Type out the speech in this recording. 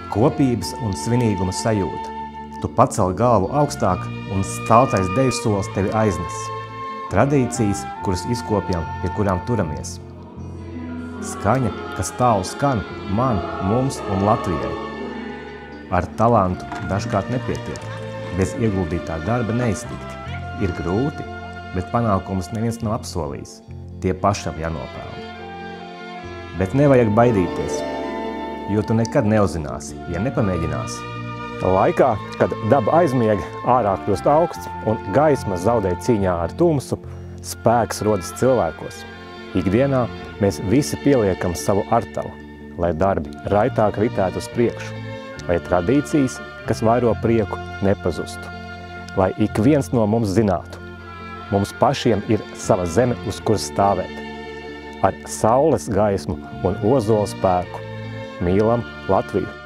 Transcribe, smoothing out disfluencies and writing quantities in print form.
Kopības un svinīguma sajūta. Tu pacel galvu augstāk un staltais deju solis tevi aiznes. Tradīcijas, kuras izkopjam, pie kurām turamies. Skaņa, kas tālu skan man, mums un Latvijai. Ar talantu dažkārt nepietiek. Bez ieguldītā darba neiztikt. Ir grūti, bet panākumus neviens nav apsolījis. Tie pašam jānopelna. Bet nevajag baidīties, jo tu nekad neuzzināsi, ja nepamēģināsi. Laikā, kad daba aizmiega, ārā kļūst augsts un gaisma zaudē cīņā ar tumsu, spēks rodas cilvēkos. Ikdienā mēs visi pieliekam savu artavu, lai darbi raitāk ritētu uz priekšu, lai tradīcijas, kas vairo prieku, nepazustu. Lai ik viens no mums zinātu, mums pašiem ir sava zeme, uz kuras stāvēt. Ar saules gaismu un ozola spēku mīlam Latviju.